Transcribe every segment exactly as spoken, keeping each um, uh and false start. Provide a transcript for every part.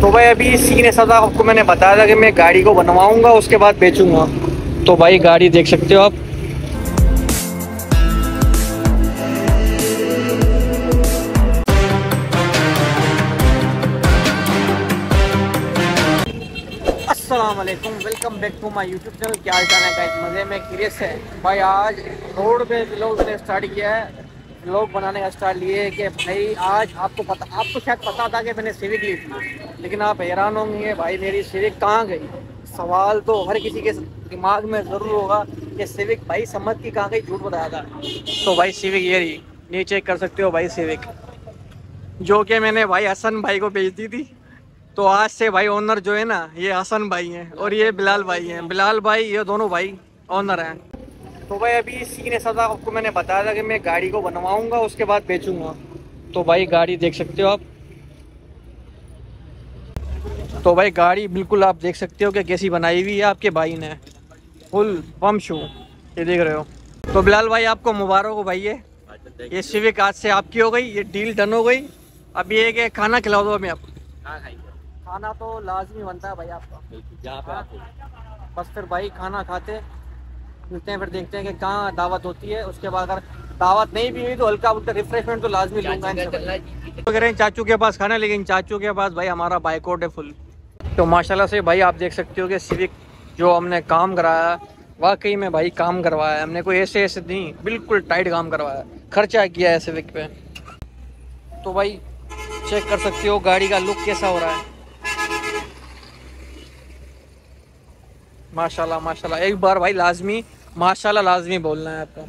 तो भाई अभी सीन ऐसा था, आपको मैंने बताया था कि मैं गाड़ी को बनवाऊंगा उसके बाद बेचूंगा। तो भाई गाड़ी देख सकते हो आप। अस्सलाम वालेकुम, welcome back to my YouTube channel. क्या हाल चाल है गाइस, मज़े में खैरियत से भाई। आज रोड पे व्लॉग मैंने स्टार्ट किया है, व्लॉग बनाने का स्टार्ट लिए कि भाई आज आपको पता, आपको शायद पता था कि मैंने सिविक ली थी, लेकिन आप हैरान होंगे भाई मेरी सिविक कहाँ गई। सवाल तो हर किसी के दिमाग में ज़रूर होगा कि सिविक भाई समझ की कहाँ गई, झूठ बताया था। तो भाई सिविक ये रही, नीचे कर सकते हो भाई सिविक, जो कि मैंने भाई हसन भाई को भेज दी थी। तो आज से भाई ओनर जो है ना, ये हसन भाई हैं और ये बिलाल भाई हैं। बिलाल भाई ये दोनों भाई ओनर हैं। तो भाई अभी सीन ऐसा था, आपको मैंने बताया था कि मैं गाड़ी को बनवाऊंगा उसके बाद बेचूंगा। तो भाई गाड़ी देख सकते हो आप। तो भाई गाड़ी बिल्कुल आप देख सकते हो कि कैसी बनाई हुई है आपके भाई ने, फुल पम्प शू, ये देख रहे हो। तो बिलाल भाई आपको मुबारक हो भाई, ये ये सिविक आज से आपकी हो गई, ये डील डन हो गई। अब ये कि खाना खिला दो हमें। आप खाना तो लाजमी बनता है भाई आपका, जहाँ पे आप बस फिर भाई खाना खाते मिलते हैं, फिर देखते हैं कि कहाँ दावत होती है। उसके बाद अगर दावत नहीं भी हुई तो हल्का फुल्का रिफ्रेशमेंट तो लाजमी लूंगा। तो कह रहे हैं चाचू के पास खाना, लेकिन चाचू के पास भाई हमारा बाइकआउट है फुल। तो माशाल्लाह से भाई आप देख सकते हो कि सिविक जो हमने काम कराया, वाकई में भाई काम करवाया हमने, कोई ऐसे ऐसे नहीं, बिल्कुल टाइट काम करवाया, खर्चा किया है सिविक पे। तो भाई चेक कर सकते हो गाड़ी का लुक कैसा हो रहा है। माशाल्लाह माशाल्लाह, एक बार भाई लाजमी माशाल्लाह लाजमी बोलना है आपको।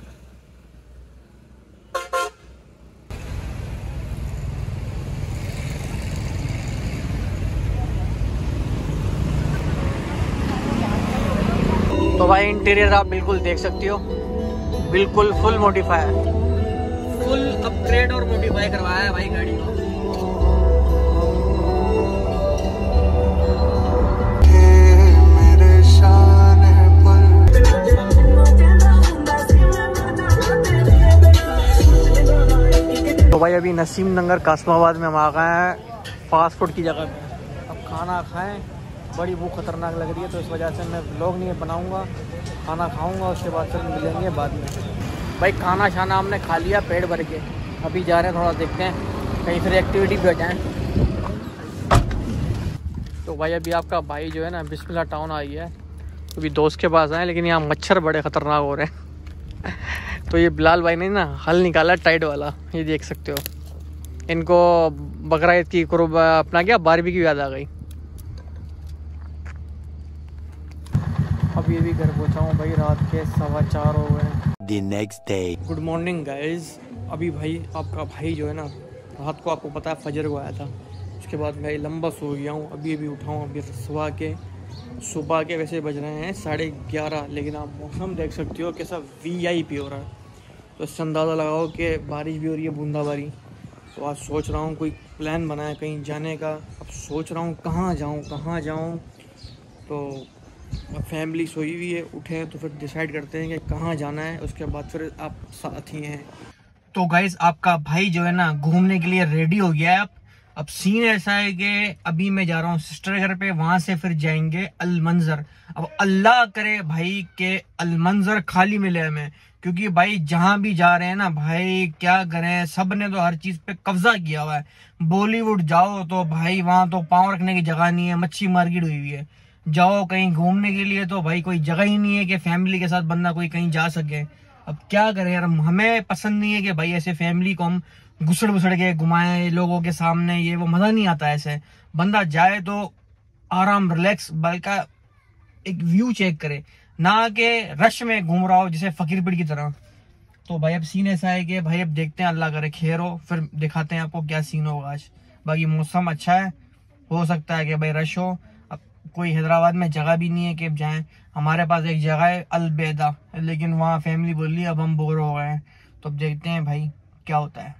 तो भाई इंटीरियर आप बिल्कुल देख सकते हो, बिल्कुल फुल मॉडिफाई है, फुल अपग्रेड और मॉडिफाई करवाया है भाई गाड़ी को। तो भाई अभी नसीम नगर कासमाबाद में हम आ गए हैं फास्ट फूड की जगह पे। अब खाना खाएं, बड़ी भूख खतरनाक लग रही है, तो इस वजह से मैं व्लॉग नहीं बनाऊंगा, खाना खाऊंगा उसके बाद फिर मिलेंगे बाद में। भाई खाना शाना हमने खा लिया पेट भर के, अभी जा रहे हैं थोड़ा देखते हैं कहीं फिर एक्टिविटी भी हो जाए। तो भाई अभी आपका भाई जो है ना बिस्मिल्लाह टाउन आई है, अभी दोस्त के पास आए, लेकिन यहाँ मच्छर बड़े ख़तरनाक हो रहे हैं। तो ये बिलाल भाई ने ना हल निकाला टाइट वाला, ये देख सकते हो। इनको बकरा ईद की कुर्ब अपना क्या बारबी की याद आ गई। अब ये भी घर पहुँचा हूँ भाई, रात के सवा चार हो गए। The next day. Good morning guys. अभी भाई आपका भाई जो है ना, रात को आपको पता है फजर को आया था, उसके बाद भाई लंबा सो गया हूँ, अभी अभी उठा हूँ। अभी सुबह के सुबह के वैसे बज रहे हैं साढ़े ग्यारह, लेकिन आप मौसम देख सकते हो कैसा वी आई पी हो रहा है। तो इससे अंदाज़ा लगाओ कि बारिश भी हो रही है, बूंदाबारी। तो आज सोच रहा हूँ कोई प्लान बनाए कहीं जाने का। अब सोच रहा हूँ कहाँ जाऊँ कहाँ जाऊँ। तो फैमिली सोई हुई है, उठे तो फिर डिसाइड करते हैं कि कहाँ जाना है, उसके बाद फिर आप साथ ही हैं। तो गाइस आपका भाई जो है ना घूमने के लिए रेडी हो गया है। अब अब सीन ऐसा है कि अभी मैं जा रहा हूँ सिस्टर घर पे, वहां से फिर जाएंगे अलमंजर। अब अल्लाह करे भाई के अलमंजर खाली मिले हमें, क्योंकि भाई जहां भी जा रहे हैं ना भाई क्या करें, सब ने तो हर चीज पे कब्जा किया हुआ है। बॉलीवुड जाओ तो भाई वहां तो पाँव रखने की जगह नहीं है, मच्छी मार्केट हुई हुई है। जाओ कहीं घूमने के लिए तो भाई कोई जगह ही नहीं है कि फैमिली के साथ बंदा कोई कहीं जा सके। अब क्या करें यार, हमें पसंद नहीं है कि भाई ऐसे फैमिली को हम घुसड़ घुसड़ के घुमाएं लोगों के सामने, ये वो मजा नहीं आता। ऐसे बंदा जाए तो आराम रिलैक्स बल्कि एक व्यू चेक करे, ना कि रश में घूम रहा हो जैसे फकीरपीड़ की तरह। तो भाई अब सीन ऐसा है कि भाई अब देखते हैं, अल्लाह करे खैर हो, फिर दिखाते हैं आपको क्या सीन होगा आज। बाकी मौसम अच्छा है, हो सकता है कि भाई रश हो। अब कोई हैदराबाद में जगह भी नहीं है कि अब जाएं। हमारे पास एक जगह है अलबेदा, लेकिन वहाँ फैमिली बोल रही है अब हम बोर हो गए हैं। तो अब देखते हैं भाई क्या होता है।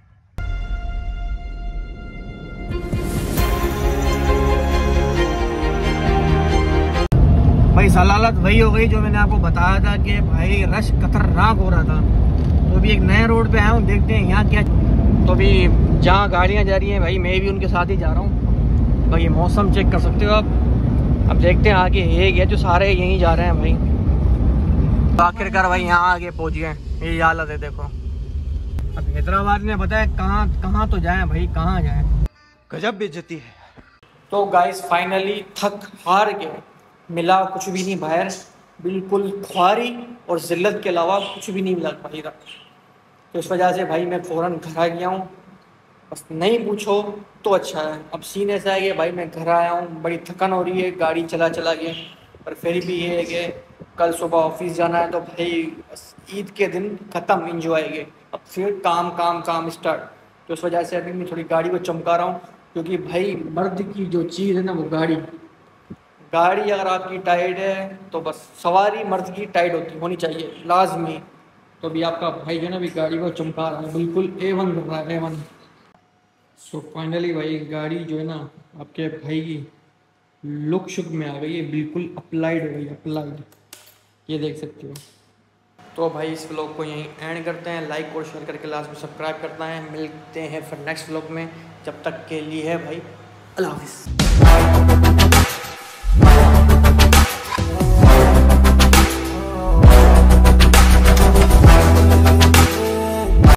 भाई सलालत वही हो गई जो मैंने आपको बताया था कि भाई रश खतरनाक हो रहा था। तो अभी एक नए रोड पे आया हूँ, देखते हैं यहाँ क्या। तो अभी जहाँ गाड़ियाँ जा रही हैं भाई मैं भी उनके साथ ही जा रहा हूँ। भाई मौसम चेक कर सकते हो आप। अब देखते हैं आगे है क्या, जो सारे यहीं जा रहे हैं भाई। आखिरकार भाई यहाँ आगे पहुँच गए। ये हालत है देखो। अब हैदराबाद में पता है कहाँ कहाँ तो जाएं भाई, कहाँ जाएं। गजब बेइज्जती है। तो गाइस फाइनली थक हार के मिला कुछ भी नहीं बाहर, बिल्कुल ख्वारी और जिल्लत के अलावा कुछ भी नहीं मिला भाई रहा। तो इस वजह से भाई मैं फ़ौरन घर आ गया हूँ। बस नहीं पूछो तो अच्छा है। अब सीन ऐसा है कि भाई मैं घर आया हूँ, बड़ी थकान हो रही है गाड़ी चला चला के, पर फिर भी ये है कि कल सुबह ऑफिस जाना है। तो भाई बस ईद के दिन ख़त्म इंजॉय के, अब फिर काम काम काम स्टार्ट। तो इस वजह से अभी मैं थोड़ी गाड़ी को चमका रहा हूँ, क्योंकि भाई मर्द की जो चीज़ है ना वो गाड़ी गाड़ी अगर आपकी टाइट है तो बस सवारी मर्द की टाइट होती होनी चाहिए लाजमी। तो अभी आपका भाई जो है ना अभी गाड़ी को चमका रहा है, बिल्कुल ए वन कर रहा है, ए वन। सो फाइनली भाई गाड़ी जो है ना आपके भाई की लुक शुक में आ गई है, बिल्कुल अप्लाइड हो गई, अप्लाइड, ये देख सकते हो। तो भाई इस व्लॉग को यहीं एंड करते हैं। लाइक और शेयर करके लास्ट में सब्सक्राइब करना है। मिलते हैं फिर नेक्स्ट व्लॉग में, जब तक के लिए है भाई अल्लाह हाफिज़।